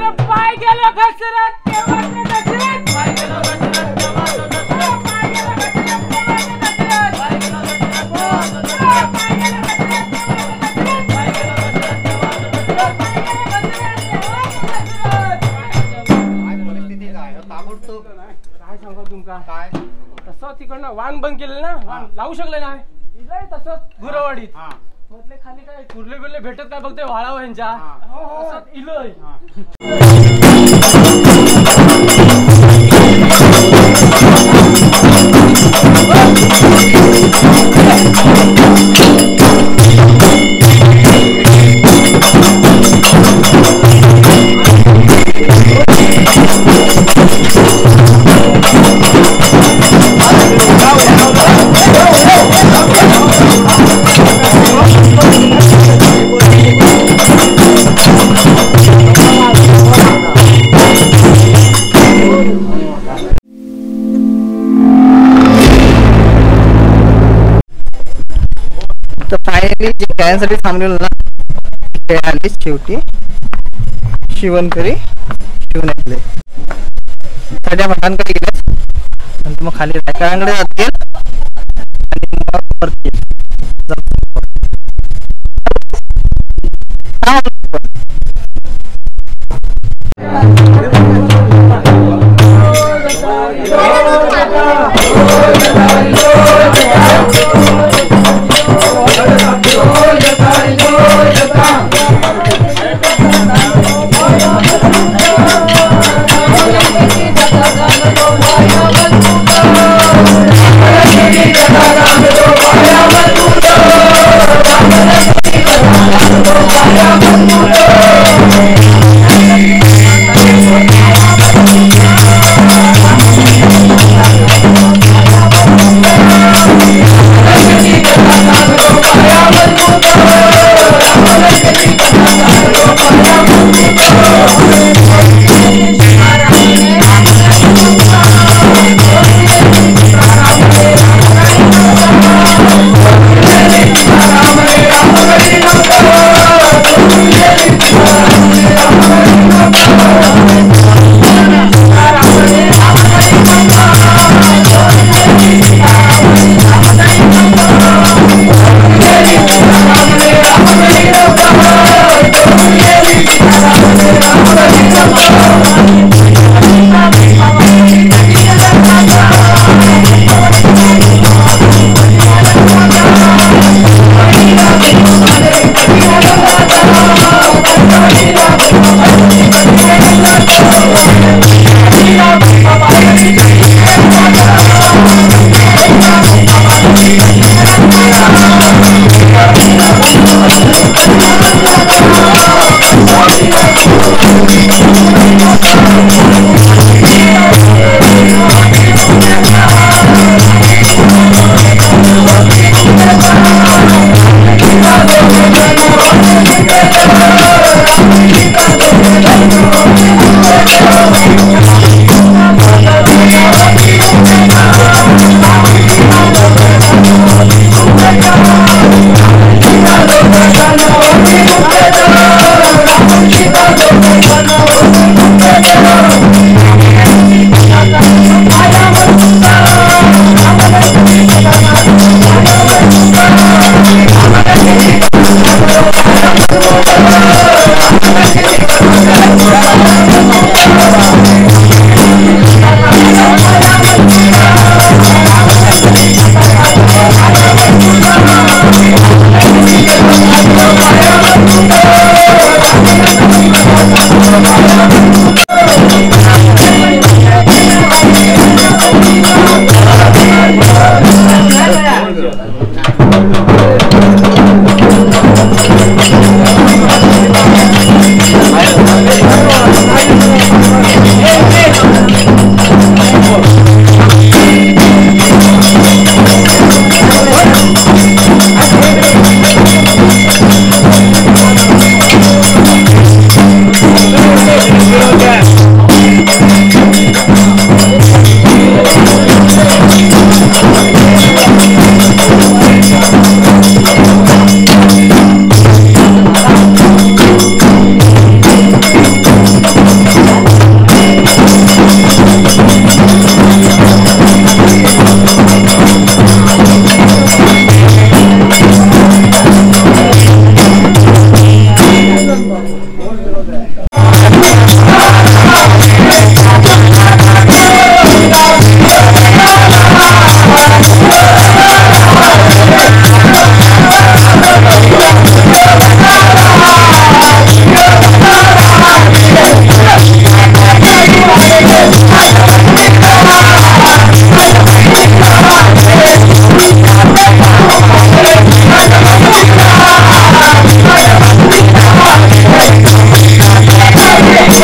पाय गेलो घसरत तेव्हा ते घसरत पाय गेलो घसरत तेव्हा तो घसरत पाय गेलो घसरत तेव्हा ते घसरत पाय गेलो घसरत तेव्हा तो घसरत पाय गेलो घसरत तेव्हा तो घसरत पाय गेलो घसरत तेव्हा तो घसरत काय परिस्थिती काय ताबडतोब काय सांगू तुमका काय तसं तिकडनं वाण बंद केलं ना वाण लावू शकले नाही इलाय तसंच गुरवाडीत म्हटले खाली काय कुर्ले बिर्ले भेटत काय बघते वाळाव यांच्या तसंच इलोय फायनली जे खेळण्यासाठी थांबलेलो ना खेळाली शेवटी शिवणकरी शिवून येतले सध्या भटांकडे गेले आणि मग खाली रायकरांकडे जातील आणि मग परत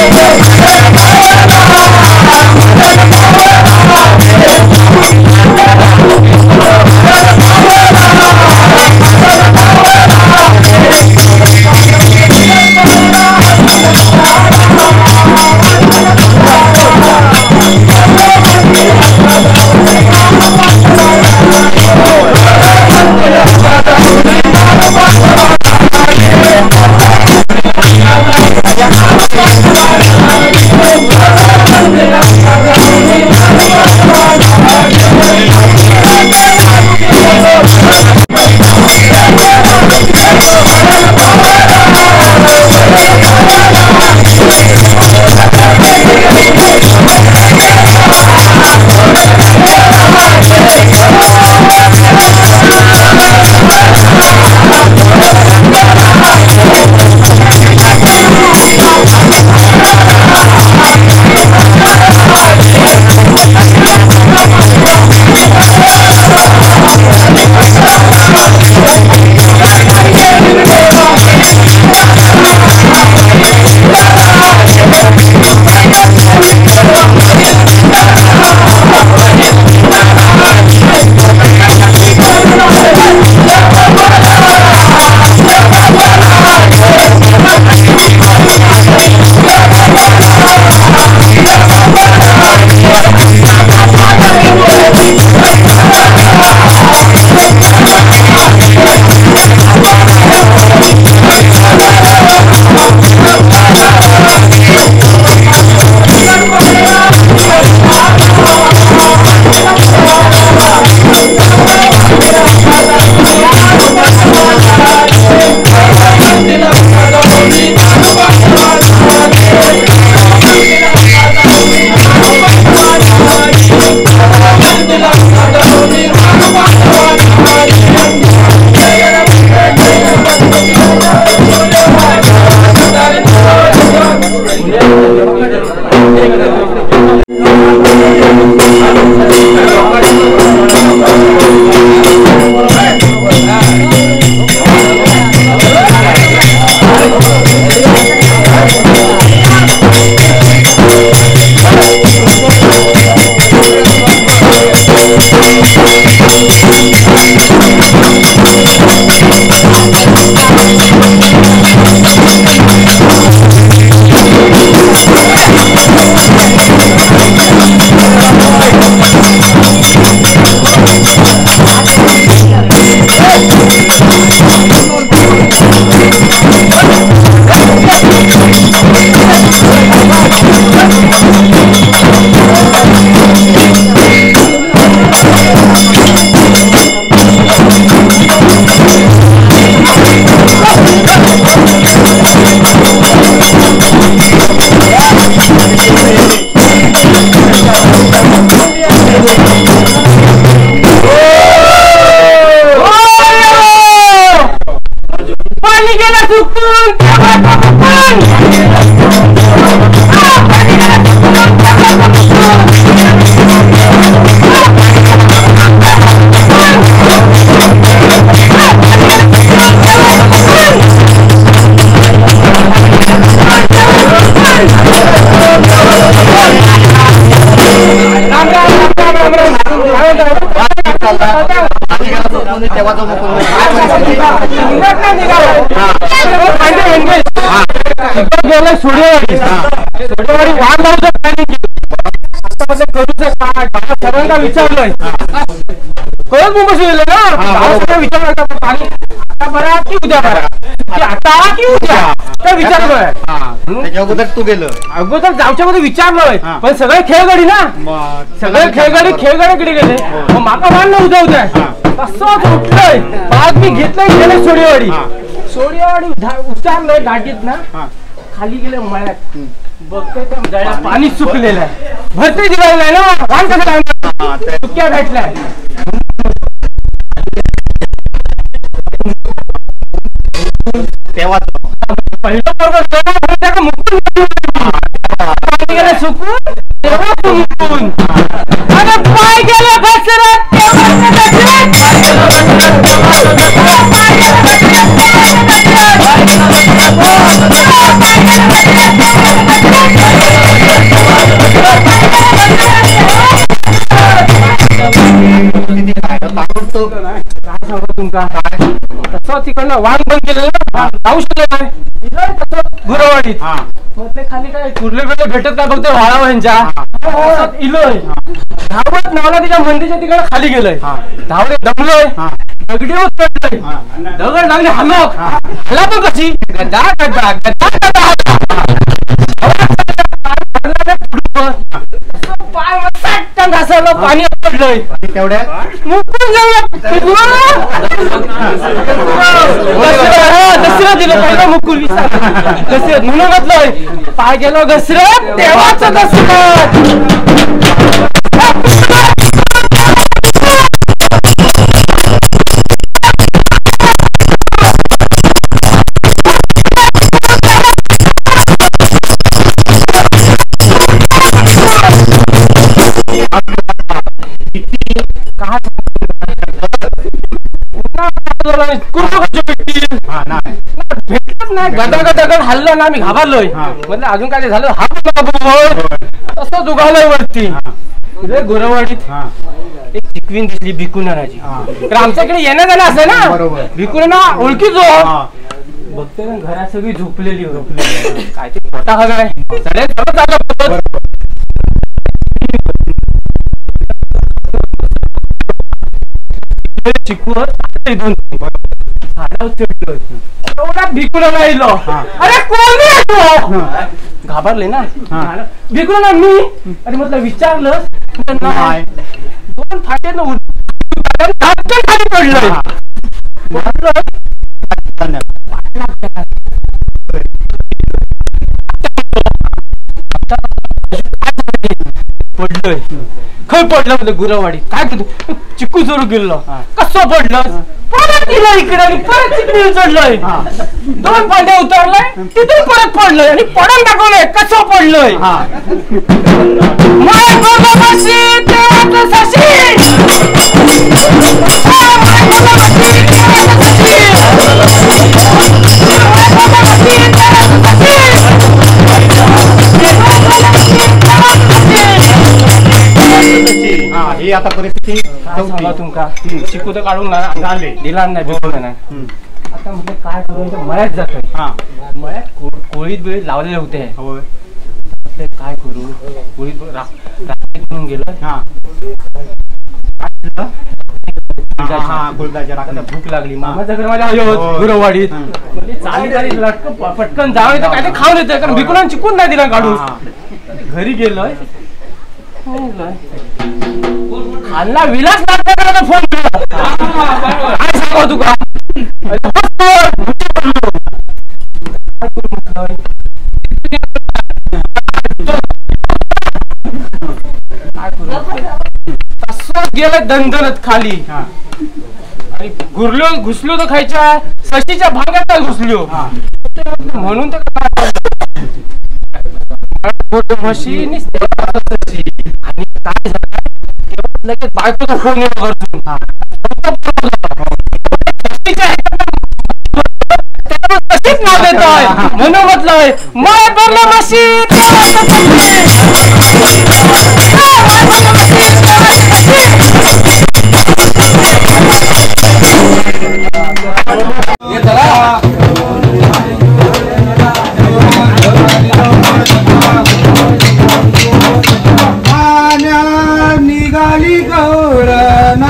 सगळ्यांना विचारलंय कळत मुंबई ना विचार आता बरा की उद्या बरा आता की उद्या तर विचारलोय अगोदर तू गेलं अगोदर जाऊच्या मध्ये विचारलोय पण सगळे खेळगडी ना सगळे खेळगडीकडे गेले मग माका मान उद्या उद्या तसंच उठलंय बाद मी घेतलंय गेले सोडियावाडी उतारलंय गाडीत ना खाली गेले मळ्यात बघतोय त्या जळ्या पाणी सुकलेलं आहे भरती दिलेलं आहे ना वाण कसं सुक्या भेटलाय तेव्हा पहिलं गेलं सुकून तेव्हा सुकून आणि पाय गेले बसरत तेव्हा तो काय सांगू तुमका तसं तिकडनं वाण बंद केलेलं ना जाऊ शकले नाही तसं गुरवाडीत मग ते खाली काय कुर्ले बिर्ले भेटत काय बघतोय वाळावांच्या इलोय धावत नावला तिच्या मंदिरच्या तिकडे खाली गेलोय धावले दमलोय दगडीवर चढलोय दगड लागले हानोक ह्याला पण कशी गदा गदा गदा गदा पाय मस्त घासवलं पाणी पडलंय तेवढ्या दसरा दिलं पहिलं मुकुल दसऱ्यात म्हणून म्हटलंय पाय गेलो दसऱ्यात तेव्हाच दसऱ्यात भेटत नाही गदागद हल्लं ना मी घाबरलोय म्हटलं अजून काय झालं हा तसं दुगावलंय वरती गुरवाडीत एक चिकवीन दिसली भिकुनाची तर आमच्याकडे येणं जाणं असं ना भिकुना ओळखी जो बघते ना घरात सगळी झोपलेली काय ते पोटा हवाय चिकूवर एवढा भिकुला राहिलो अरे कोण घाबरले ना भिकुला ना मी अरे म्हटलं विचारलं दोन फाटे खाली पडलं पडलोय खय पडलं म्हणजे गुरवाडी काय करतो चिक्कू जोरू गेलो कसं पडलं परत गेलं इकडे आणि परत चिकणी चढलोय दोन पांड्या उतरलाय तिथून परत पडलोय आणि पडून टाकवलंय कसं पडलोय ही आता परिस्थिती तुमका चिकू तर काढून दिला नाही बिलकुल नाही आता म्हणजे काय करू मळ्यात जातोय मळ्यात कोळीत बिळीत लावलेले होते काय करू कोळीत करून गेलो भूक लागली मामाच्या घर माझ्या गुरवाडीत पटकन जावं काय ते खाऊन येतोय कारण भिकुनान चिकून नाही दिला काढून घरी गेलोय खाल्ला विलास लागला फोन काय सांगू तुका गेलं दणदणत खाली आणि घुसलो तर खायच्या सशीच्या भांग्यात घुसलो म्हणून म्हशी आणि काय झालं लगेच बायकोचा फोन येतो नाव देतोय म्हणून म्हटलंय मला पडलं म्हशी निघाली गौरना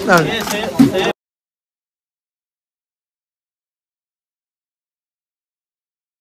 चालेल